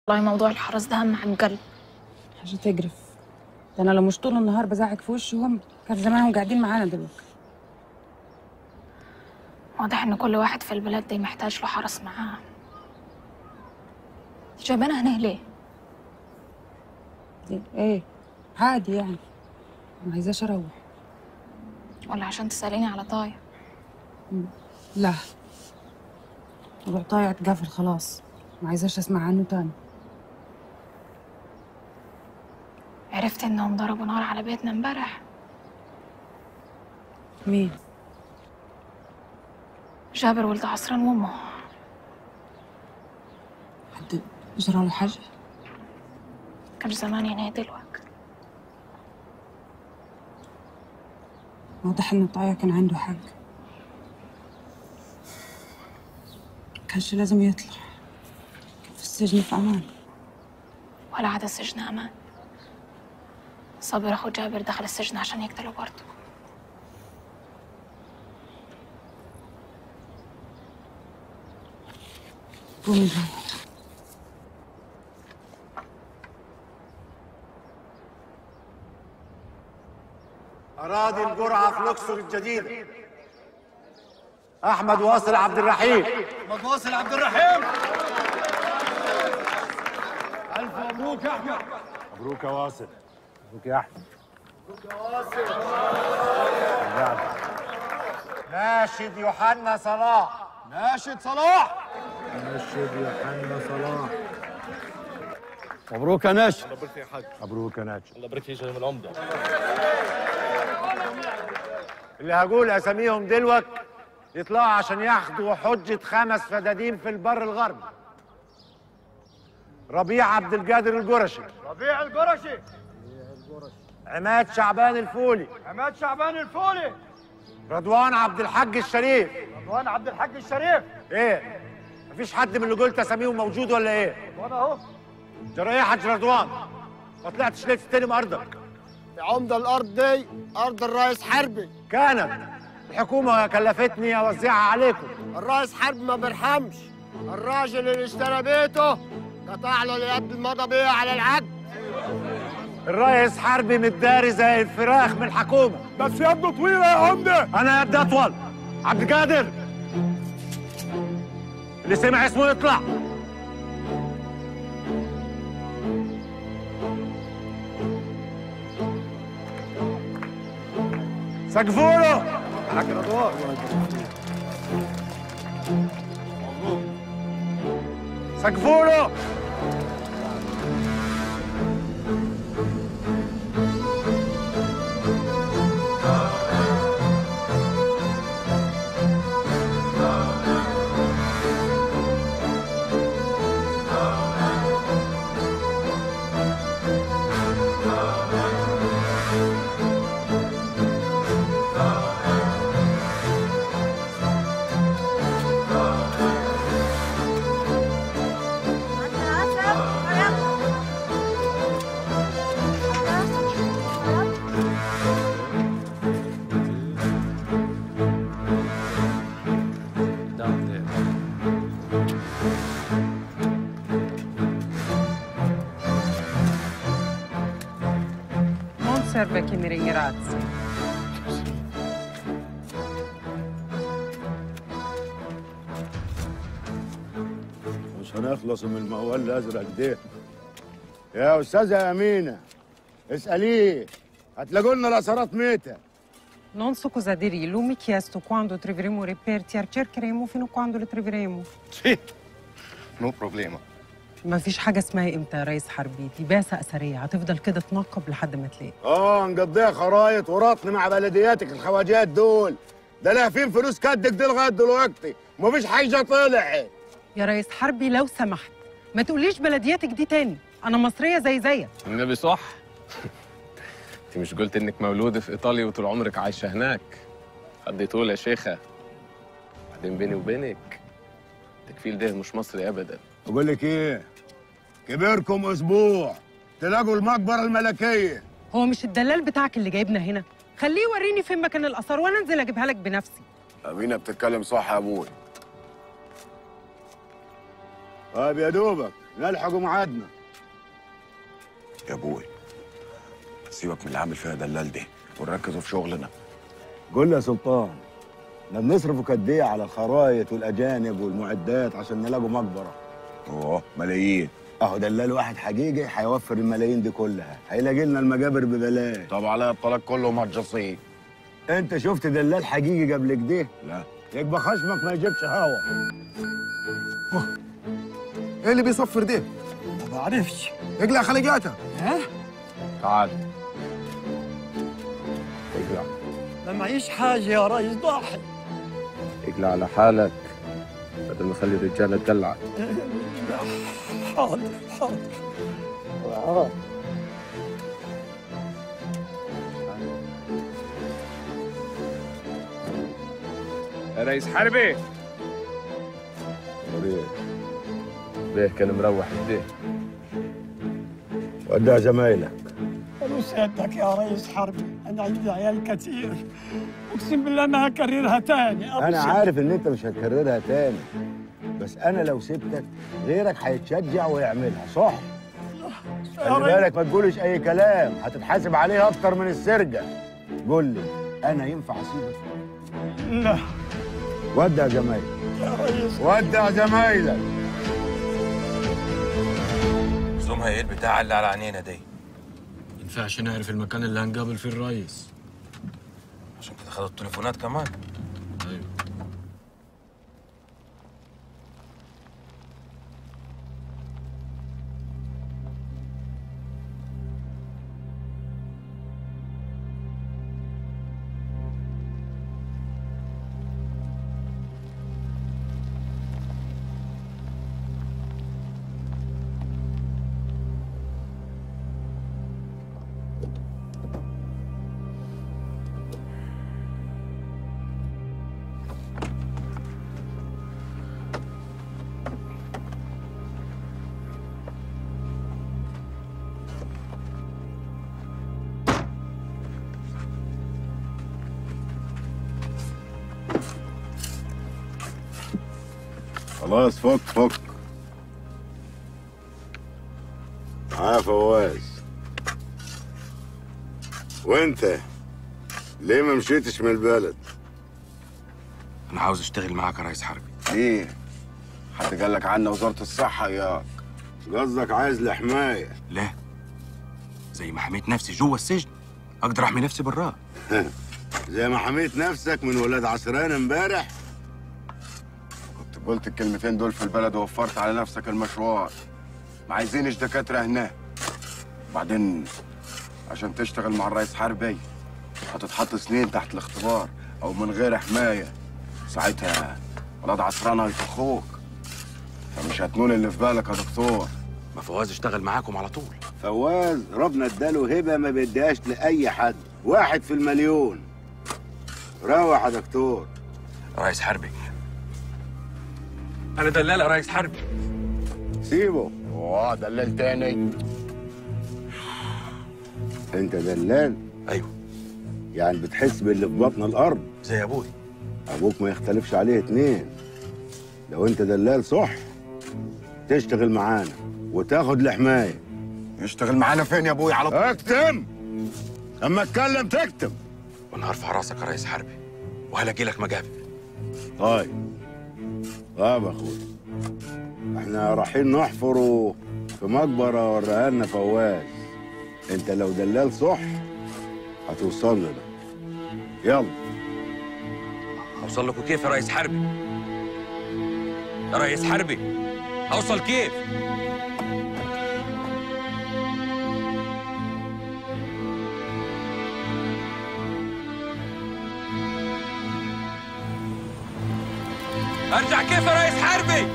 والله موضوع الحرس ده هم على القلب. حاجة تقرف. ده أنا لو مش طول النهار بزعق في وشهم كان زمانهم قاعدين معانا دلوقتي. واضح إن كل واحد في البلد دي محتاج له حرس معاه. جايبانا هنا ليه؟ إيه؟ عادي يعني. ما عايزاش أروح. ولا عشان تسأليني على طايع؟ لا. موضوع طايع اتقفل خلاص. ما عايزاش أسمع عنه تاني. عرفت إنهم ضربوا نار على بيتنا امبارح؟ مين؟ جابر ولد عصران وأمه. حد جرى له حاجة؟ كان زمان هنا دلوقتي. واضح إن طايع كان عنده حق. كانش لازم يطلع. كان في السجن في أمان. ولا عاد السجن أمان. صابر أخو جابر دخل السجن عشان يقتله برضه. قومي نروح. أراضي الجرعة في الأقصر الجديدة. أحمد واصل عبد الرحيم. أحمد واصل عبد الرحيم. ألف مبروك يا أحمد. مبروك يا واصل. مبروك يا أحمد. مبروك يا واصل. ناشد يوحنا صلاح. ناشد صلاح. ناشد يوحنا صلاح. مبروك يا ناشد. الله يبارك فيك يا حاج. مبروك يا ناشد. الله يبارك فيك يا جناب العمده. اللي هقول أساميهم دلوقتي يطلعوا عشان ياخدوا حجة 5 فدادين في البر الغربي. ربيع عبد القادر القرشي. ربيع القرشي. عماد شعبان الفولي. عماد شعبان الفولي. رضوان عبد الحج الشريف. رضوان عبد الحج الشريف. ايه؟ مفيش حد من اللي قلت اساميهم موجود ولا ايه؟ وانا اهو. جرى ايه يا حاج رضوان؟ ما طلعتش ليه تستلم ارضك؟ يا عمدة الأرض دي أرض الرئيس حربي. كانت الحكومة كلفتني أوزعها عليكم. الرئيس حربي ما بيرحمش. الراجل اللي اشترى بيته قطع له اليد المضى بيها على العقد. الرئيس حربي متداري زي الفراخ من الحكومة. بس يده طويلة يا عمدة. أنا يدي أطول. عبد القادر اللي سمع اسمه يطلع. سقفوا له. حاج رضوان. مبروك. سقفوا له. Non serve che mi ringrazi. مش هنخلص من الموال الازرق ده. يا استاذه امينه اساليه هتلاقوا لنا الاثارات ميته. Non so cosa dirgli. Lui mi ha chiesto quando troveremo i reperti. Cercheremo fino a quando li troveremo. Sì, no problema. ما فيش حاجة اسمها امتى يا ريس حربي. دي بعثة أثرية هتفضل كده تنقب لحد ما تلاقي. نقضيها خرايط ورطن مع بلدياتك الخواجات دول. ده لاهفين فلوس كدك دي لغايه دلوقتي ومفيش حاجه طلعت. يا ريس حربي لو سمحت ما تقوليش بلدياتك دي تاني. أنا مصرية زيك. النبي صح. انت مش قلت انك مولوده في ايطاليا وطول عمرك عايشه هناك؟ خدي طول يا شيخه. بعدين بيني وبينك التكفيل ده مش مصري ابدا. بقول لك ايه؟ كبركم اسبوع تلاقوا المقبره الملكيه. هو مش الدلال بتاعك اللي جايبنا هنا؟ خليه يوريني فين مكان الآثار وأنا أنزل أجيبها لك بنفسي. أمينة بتتكلم صح يا أبوي. طيب يا دوبك نلحق ميعادنا. يا ابوي سيبك من اللي عامل فيها دلال دي ونركزوا في شغلنا. قول لي يا سلطان، احنا بنصرفوا قد ايه على الخرايط والاجانب والمعدات عشان نلاقوا مقبره؟ ملايين. اهو دلال واحد حقيقي هيوفر الملايين دي كلها، هيلاقي لنا المجابر ببلاش. طب عليا الطلاق كلهم هتجصيه. انت شفت دلال حقيقي قبل كده؟ لا. يبقى خشمك ما يجيبش هوا. ايه اللي بيصفر ده؟ ما بعرفش. اقلع خليجاتها. ها؟ تعال اقلع. ما معيش حاجه يا ريس ضاحي. اقلع على حالك بدل ما اخلي الرجاله تدلعك. حاضر حاضر. يا ريس حربي. ليه كان مروح كده؟ ودع زمايلك. أنا سيادتك يا ريس حربي، أنا عندي عيال كتير، أقسم بالله ما هكررها تاني. انا عارف ان انت مش هتكررها تاني، بس انا لو سبتك غيرك هيتشجع ويعملها، صح؟ خلي بالك ما تقولش اي كلام، هتتحاسب عليه اكتر من السرقه. قول لي انا ينفع اسيبك؟ لا. ودع زمايلك يا ريس. ودع زمايلك. زومها ايه البتاع اللي على عينينا دي؟ ينفعش نعرف المكان اللي هنقابل فيه الريس؟ عشان كده خدوا التليفونات كمان. ايوه. خلاص فك. فواز، وانت ليه ما مشيتش من البلد؟ انا عاوز اشتغل معاك يا ريس حربي. ليه؟ حد قال لك عنا وزاره الصحه ياك؟ قصدك عايز لحمايه؟ لا، زي ما حميت نفسي جوه السجن اقدر احمي نفسي براه. زي ما حميت نفسك من ولاد عسران امبارح؟ كنت قلت الكلمتين دول في البلد ووفرت على نفسك المشوار. ما عايزينش دكاتره هنا. بعدين عشان تشتغل مع الريس حربي هتتحط سنين تحت الاختبار او من غير حمايه. ساعتها ولاد عسران هيطخوك، فمش هتنول اللي في بالك يا دكتور. ما فواز اشتغل معاكم على طول. فواز ربنا اداله هبه ما بيديهاش لاي حد، 1 في المليون. روح يا دكتور. ريس حربي، انا دلال يا ريس حربي. سيبه. دلال تاني. انت دلال؟ ايوه. يعني بتحس باللي في بطن الارض زي ابوي. ابوك ما يختلفش عليه 2. لو انت دلال صح تشتغل معانا وتاخد الحمايه. يشتغل معانا فين يا ابوي؟ على طول. اكتم. اما اتكلم تكتم. وانا هرفع راسك يا ريس حربي وهلاقي لك مجابر. طيب يا اخوي، احنا رايحين نحفروا في مقبره وريها لنا فواز. انت لو دلال صح هتوصل لنا. يلا. اوصل لكم كيف يا ريس حربي؟ يا ريس حربي اوصل كيف؟ ارجع كيف يا ريس حربي؟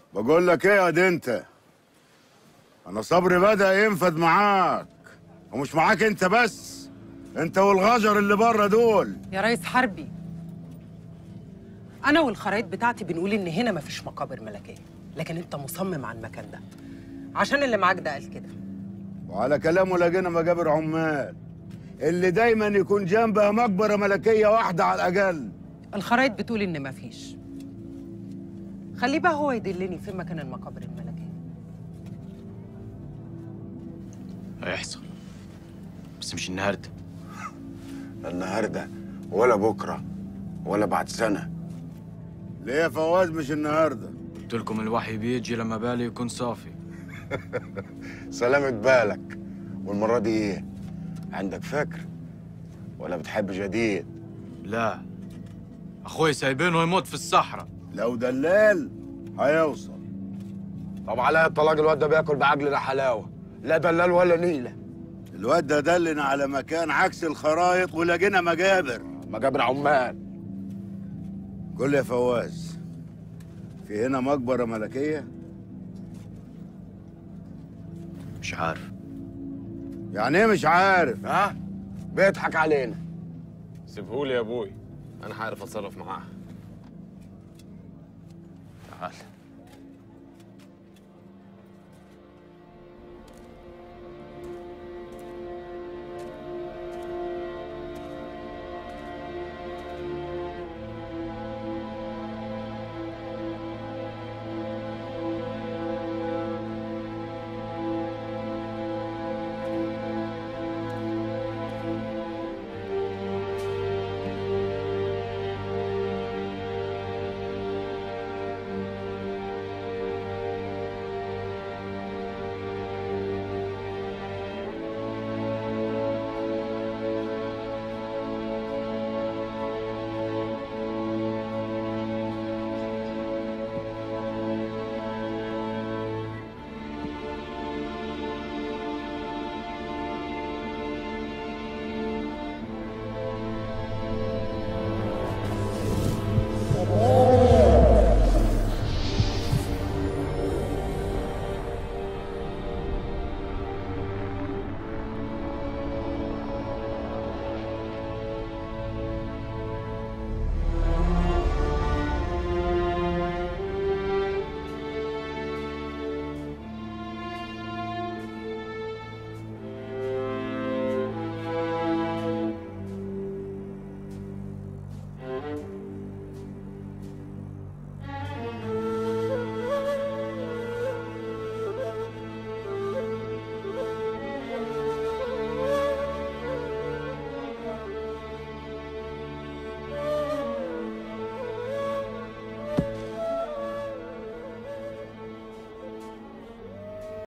بقول لك ايه يا دي انت، انا صبري بدأ ينفد معاك، ومش معاك انت بس، انت والغجر اللي بره دول. يا ريس حربي، أنا والخرايط بتاعتي بنقول إن هنا مفيش مقابر ملكية، لكن أنت مصمم على المكان ده عشان اللي معاك ده قال كده. وعلى كلامه لقينا مقابر عمال اللي دايما يكون جنبها مقبرة ملكية واحدة على الأقل. الخرايط بتقول إن مفيش. خليه بقى هو يدلني فين مكان المقابر الملكية. هيحصل، بس مش النهارده. النهارده ولا بكره ولا بعد سنه. ليه يا فواز مش النهارده؟ قلت لكم الوحي بيجي لما بالي يكون صافي. سلامة بالك. والمره دي ايه؟ عندك فكر ولا بتحب جديد؟ لا، اخوي سايبينه يموت في الصحراء. لو دلال هيوصل. طب عليا الطلاق، الواد ده بياكل بعجلنا حلاوه، لا دلال ولا نيله. الواد ده دلنا على مكان عكس الخرايط ولقينا مقابر عمال. قول لي يا فواز، في هنا مقبرة ملكية؟ مش عارف. يعني ايه مش عارف؟ ها؟ بيضحك علينا. سيبهولي يا ابوي، انا عارف اتصرف معاه. تعال.